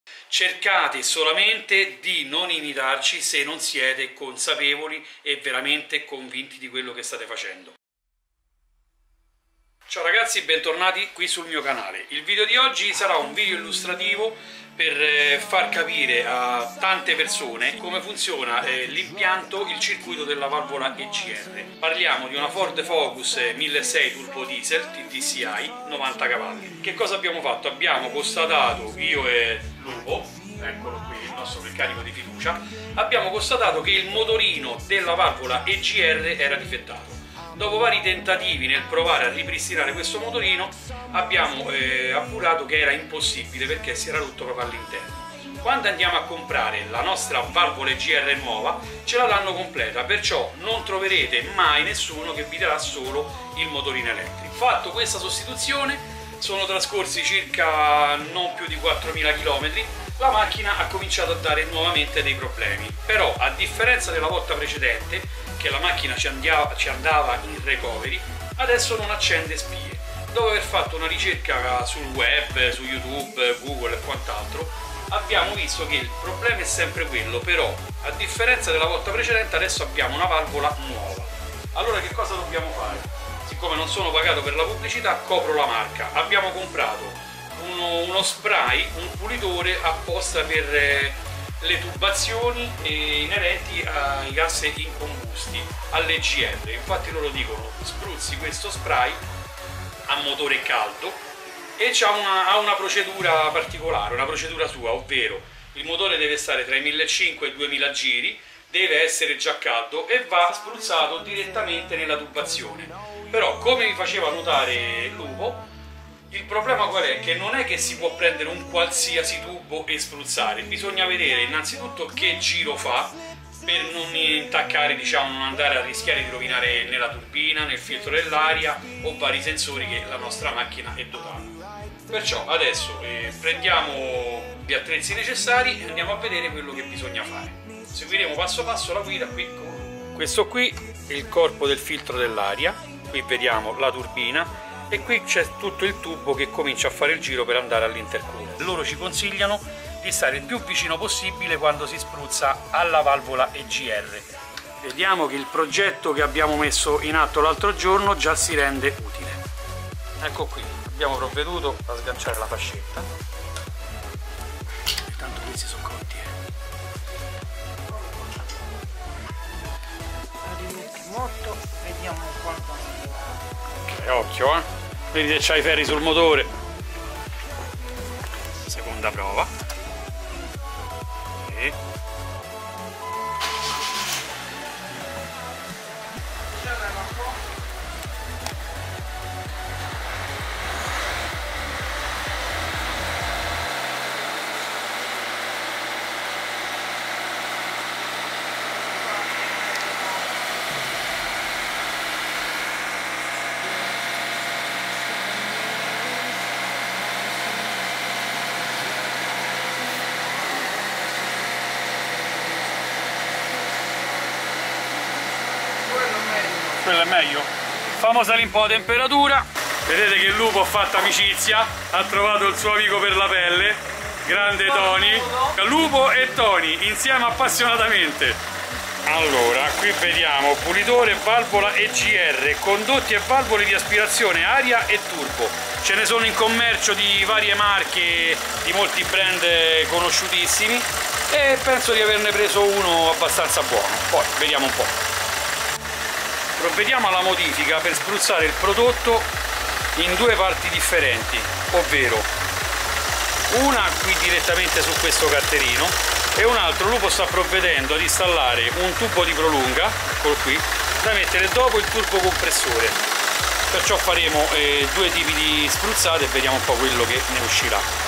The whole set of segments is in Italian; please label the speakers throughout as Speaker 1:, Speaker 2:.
Speaker 1: Cercate solamente di non imitarci se non siete consapevoli e veramente convinti di quello che state facendo. Ciao ragazzi, bentornati qui sul mio canale. Il video di oggi sarà un video illustrativo per far capire a tante persone come funziona l'impianto, il circuito della valvola EGR. Parliamo di una Ford Focus 1600 Turbo Diesel TDCi 90 cavalli. Che cosa abbiamo fatto? Abbiamo constatato, io e Lupo, eccolo qui, il nostro meccanico di fiducia, abbiamo constatato che il motorino della valvola EGR era difettato. Dopo vari tentativi nel provare a ripristinare questo motorino abbiamo appurato che era impossibile perché si era rotto proprio all'interno. Quando andiamo a comprare la nostra valvola EGR nuova ce la danno completa, perciò non troverete mai nessuno che vi darà solo il motorino elettrico. Fatto questa sostituzione, sono trascorsi circa non più di 4.000 km, la macchina ha cominciato a dare nuovamente dei problemi, però a differenza della volta precedente che la macchina ci andava in recovery, adesso non accende spie. Dopo aver fatto una ricerca sul web, su YouTube, Google e quant'altro, abbiamo visto che il problema è sempre quello, però a differenza della volta precedente adesso abbiamo una valvola nuova. Allora che cosa dobbiamo fare? Siccome non sono pagato per la pubblicità, copro la marca. Abbiamo comprato uno spray, un pulitore apposta per le tubazioni inerenti ai gas incombusti, all'EGR. Infatti loro dicono spruzzi questo spray a motore caldo e ha una procedura particolare, una procedura sua, ovvero il motore deve stare tra i 1500 e i 2000 giri, deve essere già caldo e va spruzzato direttamente nella tubazione. Però, come vi faceva notare Lupo, il problema qual è? Che non è che si può prendere un qualsiasi tubo e spruzzare, bisogna vedere innanzitutto che giro fa per non intaccare, diciamo, non andare a rischiare di rovinare né la turbina, né il filtro dell'aria o vari sensori che la nostra macchina è dotata. Perciò adesso prendiamo gli attrezzi necessari e andiamo a vedere quello che bisogna fare. Seguiremo passo passo la guida qui. Questo qui è il corpo del filtro dell'aria, qui vediamo la turbina e qui c'è tutto il tubo che comincia a fare il giro per andare all'intercooler. Loro ci consigliano di stare il più vicino possibile quando si spruzza alla valvola EGR. Vediamo che il progetto che abbiamo messo in atto l'altro giorno già si rende utile. Ecco qui, abbiamo provveduto a sganciare la fascetta. Tanto questi sono cotti.
Speaker 2: Molto, vediamo quanto.
Speaker 1: Ok, occhio, vedi se c'hai i ferri sul motore. Seconda prova. Ok. Quello è meglio. Famo salire un po' la temperatura. Vedete che il Lupo ha fatto amicizia, ha trovato il suo amico per la pelle, grande Tony. Lupo e Tony insieme appassionatamente. Allora, qui vediamo pulitore, valvola EGR, condotti e valvole di aspirazione, aria e turbo. Ce ne sono in commercio di varie marche, di molti brand conosciutissimi e penso di averne preso uno abbastanza buono. Poi vediamo un po'. Provvediamo alla modifica per spruzzare il prodotto in due parti differenti, ovvero una qui direttamente su questo carterino e un altro Lupo sta provvedendo ad installare un tubo di prolunga, eccolo qui, da mettere dopo il turbocompressore. Perciò faremo due tipi di spruzzate e vediamo un po' quello che ne uscirà.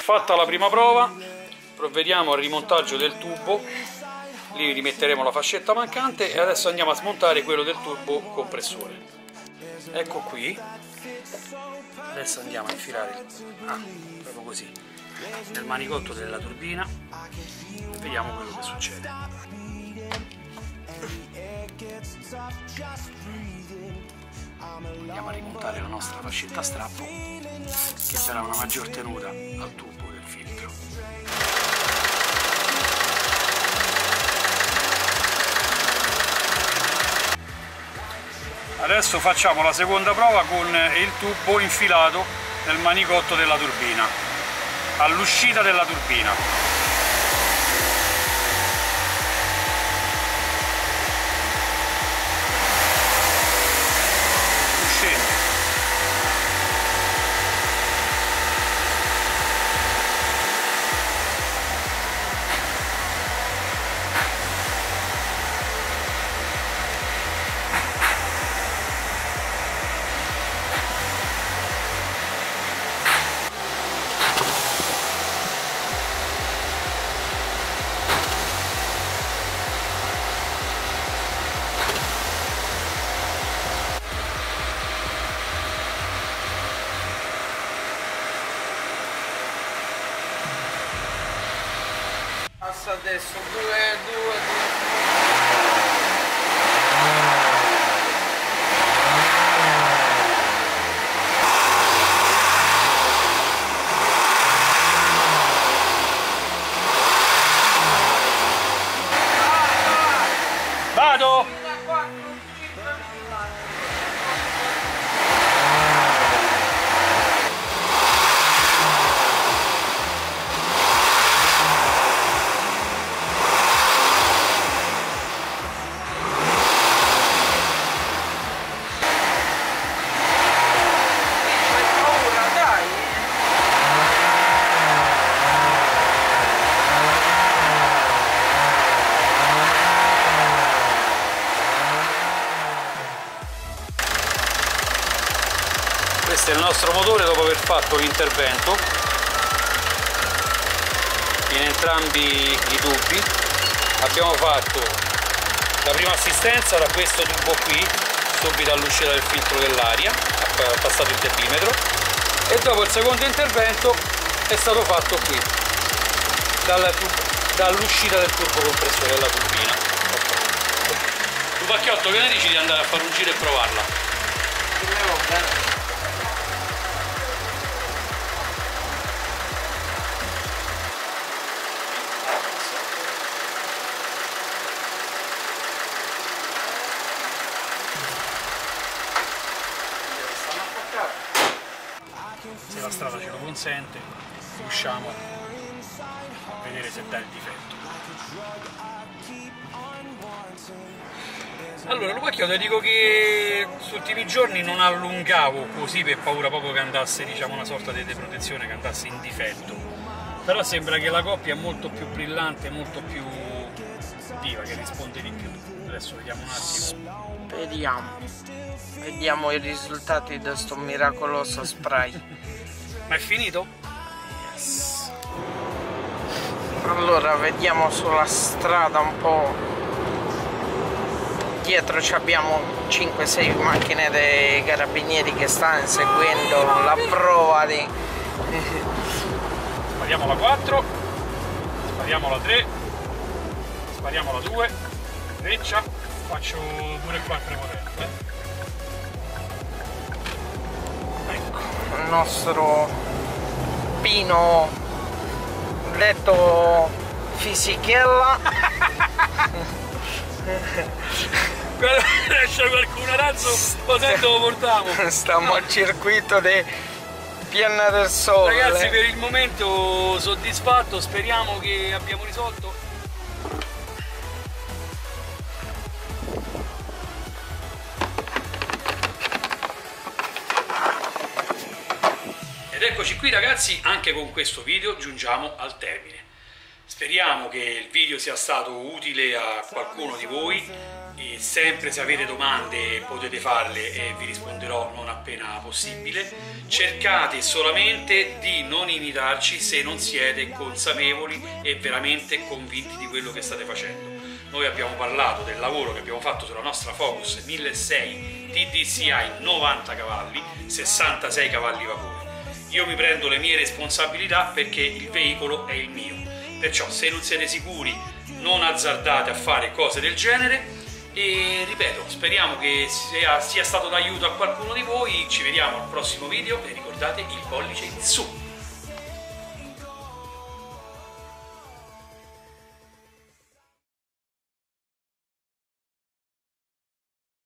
Speaker 1: Fatta la prima prova, provvediamo al rimontaggio del tubo, lì rimetteremo la fascetta mancante e adesso andiamo a smontare quello del turbo compressore. Ecco qui, adesso andiamo a infilare proprio così nel manicotto della turbina e vediamo quello che succede. Andiamo a rimontare la nostra fascetta a strappo che darà una maggior tenuta al tubo del filtro. Adesso facciamo la seconda prova con il tubo infilato nel manicotto della turbina, all'uscita della turbina.
Speaker 2: Passa adesso 2.
Speaker 1: Vado! Questo è il nostro motore dopo aver fatto l'intervento in entrambi i tubi. Abbiamo fatto la prima assistenza da questo tubo qui, subito all'uscita del filtro dell'aria, ha passato il debimetro, e dopo il secondo intervento è stato fatto qui, dall'uscita del turbo compressore della turbina. Tubacchiotto, che ne dici di andare a fare un giro e provarla? Se la strada ce lo consente, usciamo a vedere se dà il difetto. Allora, Lupacchiotto, dico che questi ultimi giorni non allungavo così per paura proprio che andasse, diciamo, una sorta di deprotezione, che andasse in difetto. Però sembra che la coppia è molto più brillante, molto più viva, che risponde di più. Adesso vediamo un attimo.
Speaker 2: Vediamo i risultati di questo miracoloso spray.
Speaker 1: Ma è finito?
Speaker 2: Yes. Allora, vediamo sulla strada un po'. Dietro abbiamo 5-6 macchine dei carabinieri che stanno seguendo la prova di...
Speaker 1: Spariamo la 4, spariamo la 3, spariamo la 2, freccia, faccio pure qua il prepotente. Ecco.
Speaker 2: Il nostro Pino detto fisichella.
Speaker 1: Quando esce qualcuno razzo, cos'è dove portiamo?
Speaker 2: Stiamo al circuito di Piana del Sole.
Speaker 1: Ragazzi, per il momento soddisfatto, speriamo che abbiamo risolto. Ed eccoci qui ragazzi, anche con questo video giungiamo al termine. Speriamo che il video sia stato utile a qualcuno di voi E sempre se avete domande potete farle e vi risponderò non appena possibile. Cercate solamente di non imitarci se non siete consapevoli e veramente convinti di quello che state facendo. Noi abbiamo parlato del lavoro che abbiamo fatto sulla nostra Focus 1600 TDCi 90 cavalli, 66 cavalli vapore. Io mi prendo le mie responsabilità perché il veicolo è il mio. Perciò se non siete sicuri non azzardate a fare cose del genere. E ripeto, speriamo che sia stato d'aiuto a qualcuno di voi. Ci vediamo al prossimo video e ricordate il pollice in su.